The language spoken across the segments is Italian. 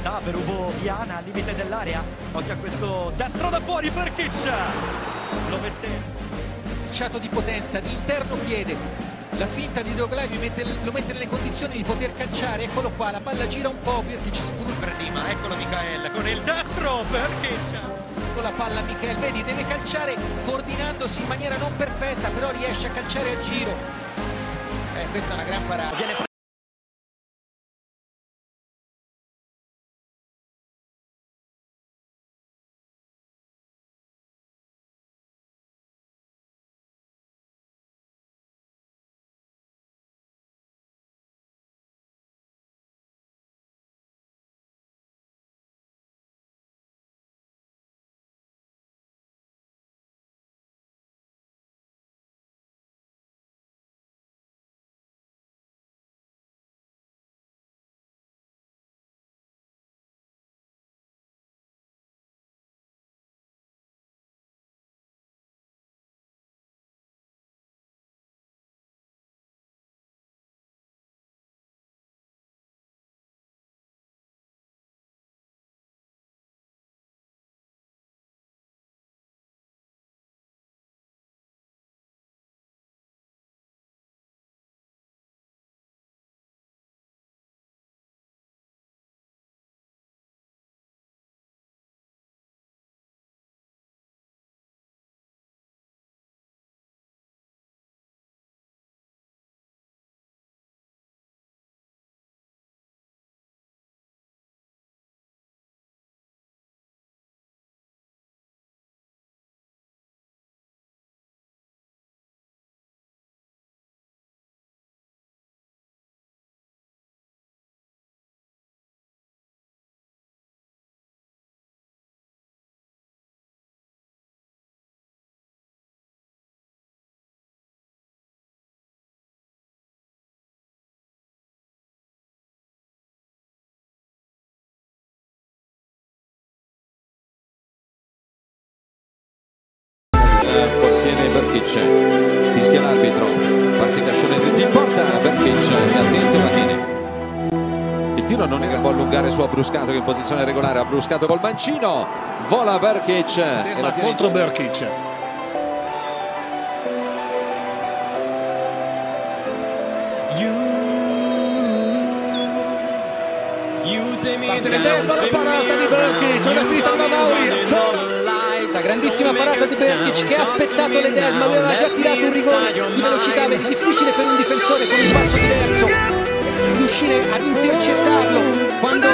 profondità per Ubo Viana al limite dell'area. Occhio a questo destro da fuori per Kitsch, lo mette calciato di potenza, di interno piede. La finta di Doglai lo mette nelle condizioni di poter calciare. Eccolo qua, la palla gira un po', Birkic per Lima, eccolo Michael con il destro per Kitsch. Con la palla Michael, vedi, deve calciare coordinandosi in maniera non perfetta, però riesce a calciare a giro. Questa è una gran parata. Portiere Birkic, fischia l'arbitro, partita sciogliente in porta, Birkic è attento Latini. Il tiro non era, può allungare su Bruscato che in posizione regolare, ha Bruscato col mancino, vola Birkic e la contro Birkic. Parte Ledesma, la parata di Birkic, non è finita da Mauri, ancora! Grandissima parata di Birkic che ha aspettato Ledesma, aveva già tirato un rigore di velocità, è difficile per un difensore con un passo diverso riuscire ad intercettarlo quando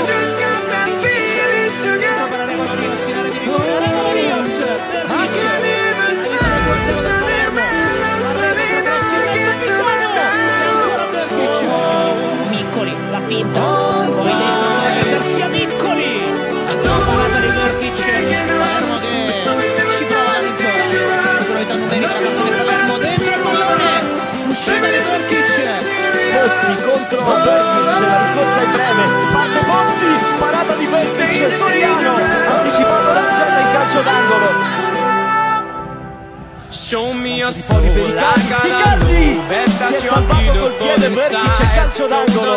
Miccoli, la finta, poi dentro sia Miccoli, la parata di Birkic, Palermo che ci prova la rinzona, superiorità numerica da Palermo, dentro il pallone, uscita di Birkic, Pozzi contro Birkic, la risposta è breve, parte Pozzi, parata di Birkic, Soriano, anticipato la zona in calcio d'angolo. Icardi si è salvato col piede Birkic e calcio d'angolo.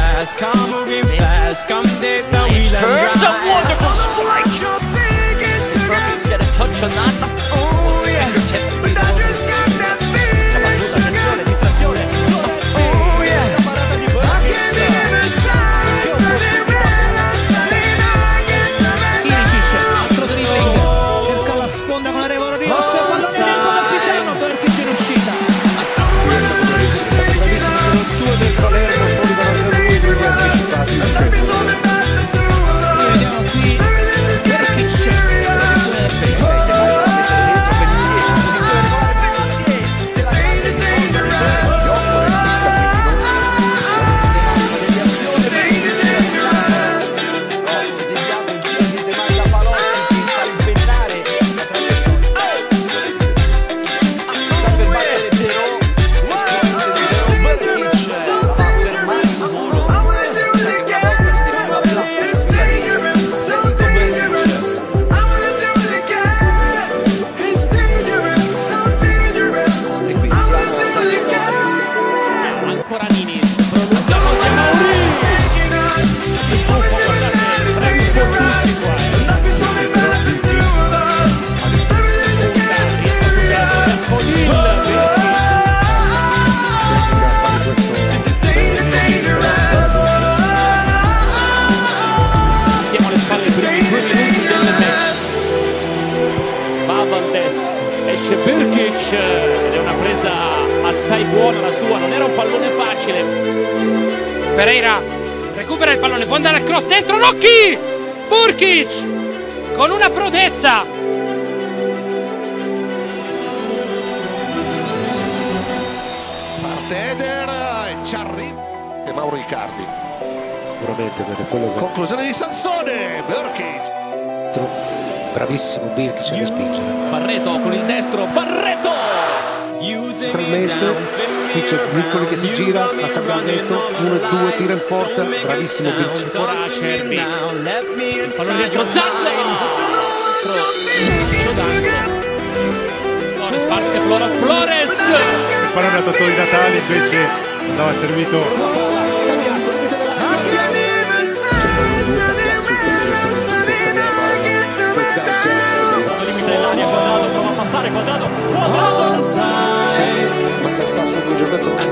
turns a wonderful strike. Birkic get a touch on that. assai buona la sua, non era un pallone facile. Pereira recupera il pallone, può andare al cross dentro, Rocchi! Burkic con una prodezza. Parte Eder e ci arriva e Mauro Icardi. Sicuramente per quello che... Conclusione di Sansone, Brkić. Bravissimo Birkić a respingere. Barreto con il destro, Barreto! Centralmente, qui c'è Niccoli che si gira, passa Barreto, 1-2, tira in porta, bravissimo Birkić. Ancora Acerbi, il pallone dentro, Zaza! Flores parte, Flores! Il pallone ha dato i Natali, invece andava servito. Quadrado! Manca spazio con il giocatore.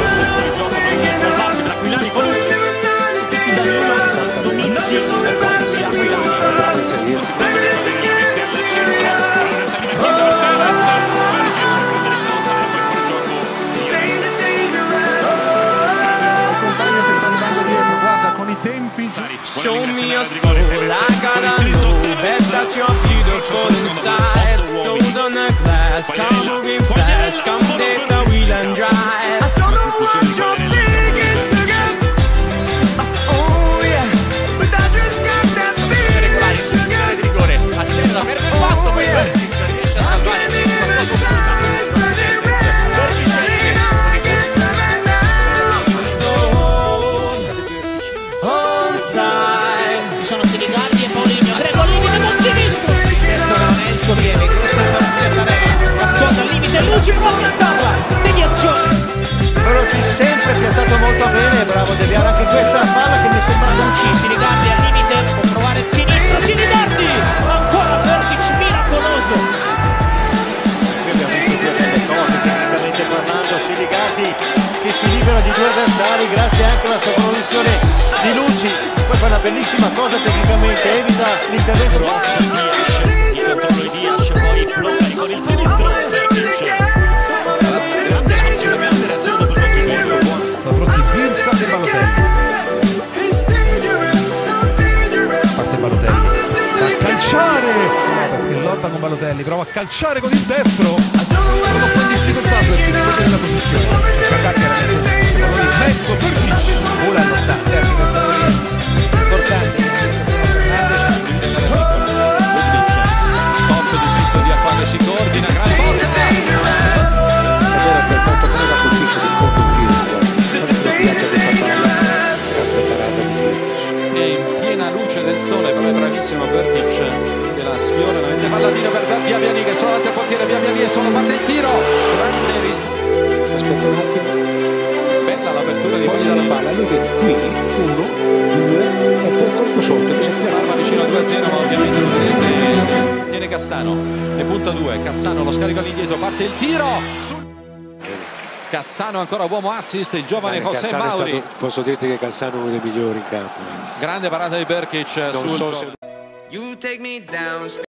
Guarda con i tempi. Show me your soul, I gotta know best that you're beautiful inside. Toes on the glass, come moving fast, come take the wheel and drive. I don't know what you're thinking, sugar. Oh yeah, but I just got that feeling, sugar. Rigore, attesa per il passo, poi riesce a salvare ci sono Sinigaldi e Paulinho, Greco al limite col sinistro, questo non è il suo piede, la squadra al limite, Luci può piazzarla, deviazione. Però si sempre piazzato molto bene, bravo De Viana anche questa palla che mi è sembrata Luci, Sinigaldi al limite, può provare il sinistro, Sinigaldi, ancora Burkic miracoloso. Qui abbiamo visto delle cose, tecnicamente parlando, Sinigaldi che si libera di due avversari grazie anche alla sopravvivenzione di Luci, poi fa una bellissima cosa tecnicamente, evita l'intervento Il controllo di Diaz, poi Flori con il sinistro, Pronti Birsa e Balotelli. Passa Balotelli. Va a calciare! Perché lotta con Balotelli, prova a calciare con il destro. Non può in difficoltà per rivedere la posizione. Giocare chiaramente con il mezzo Birkić. Vola a lottare, importante. Stop di dritto di Acquale, si coordina, gran porta. Per quanto me la colpisce del colpo di E in piena luce del sole, però è bravissimo Birkić che la sfiora, la mette palladino per Biabiani che è solo davanti al portiere, Biabiani è solo, parte il tiro, grande risposta. Aspetta un attimo. Bella l'apertura di Poi dalla palla, lui vede qui 1, 2 e poi colpo sotto che si Parma vicino a 2-0, ma ovviamente l'Udinese tiene Cassano che punta 2, Cassano lo scarica all'indietro, parte il tiro Cassano ancora uomo assist, il giovane José Mauri. Posso dirti che Cassano è uno dei migliori in campo. Grande parata di Birkić sul